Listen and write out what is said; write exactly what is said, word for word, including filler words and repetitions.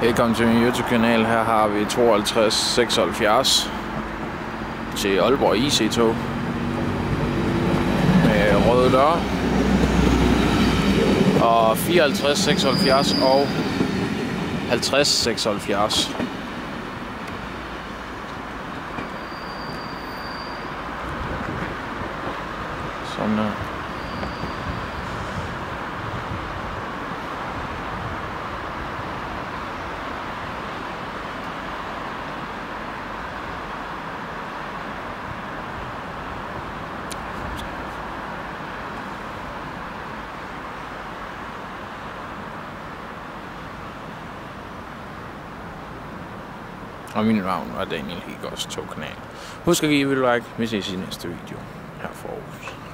Velkommen til min YouTube-kanal. Her har vi tooghalvtreds seksoghalvfjerds til Aalborg I C-tog med røde døre, og fireoghalvtreds seksoghalvfjerds og halvtreds seksoghalvfjerds. Sådan der. Og mit navn er Daniel Hegårds togkanal. Husk at give et like, vi ses i næste video her for Aarhus.